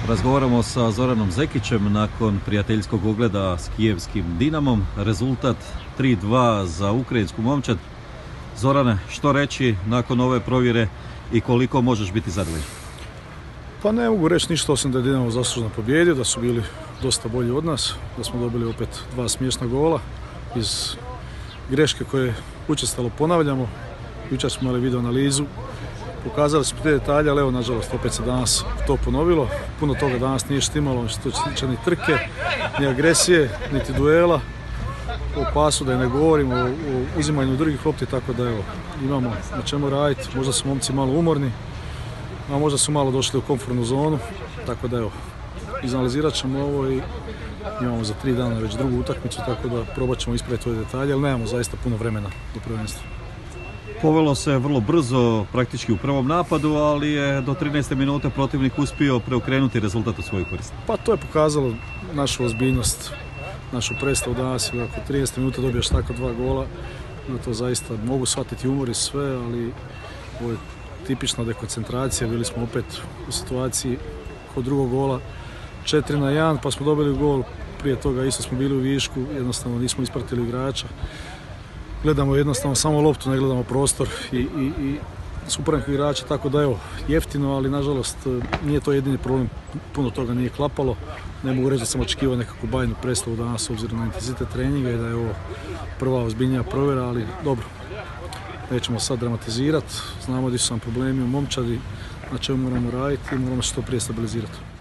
Razgovaramo sa Zoranom Zekićem nakon prijateljskog ogleda s kijevskim Dinamom. Rezultat 3:2 za ukrajinsku momčad. Zorane, što reći nakon ove provjere i koliko možeš biti zadovoljan? Pa ne mogu reći ništa osim da je Dinamo zaslužno pobjedio, da su bili dosta bolji od nas, da smo dobili opet dva smiješna gola iz greške koje učestalo ponavljamo. Jučer smo imali video analizu, pokazali smo te detalje, ali evo nažalost opet se danas to ponovilo. Puno toga danas nije štimalo, što se tiče ni trke, ni agresije, niti duela. O pasu da je ne govorimo, o uzimanju drugih lopti, tako da evo, imamo na čemu raditi. Možda su momci malo umorni, a možda su malo došli u komfortnu zonu, tako da evo, izanalizirat ćemo ovo i imamo za 3 dana već drugu utakmicu, tako da probat ćemo ispraviti ove detalje, ali nemamo zaista puno vremena do prvenstva. Povelo se vrlo brzo, praktički u prvom napadu, ali je do 13. minute protivnik uspio preokrenuti rezultat u svoju korist. Pa to je pokazalo našu ozbiljnost, našu predstavu danas. Ako 13 minuta dobiješ tako 2 gola, to zaista mogu shvatiti umor i sve, ali ovo je tipična dekoncentracija. Bili smo opet u situaciji kod drugog gola 4:1, pa smo dobili gol. Prije toga isto smo bili u višku, jednostavno nismo ispratili igrača. Gledamo jednostavno samo loptu, ne gledamo prostor i suparnikog igrača, tako da evo, jeftino, ali nažalost nije to jedini problem, puno toga nije klapalo. Ne mogu reći da sam očekivao nekakvu bajnu predstavu danas s obzirom na intenzitet treninga i da je ovo prva ozbiljnija provjera, ali dobro, nećemo sad dramatizirati, znamo gdje su nam problemi u momčadi, na čemu moramo raditi i moramo se što prije stabilizirati.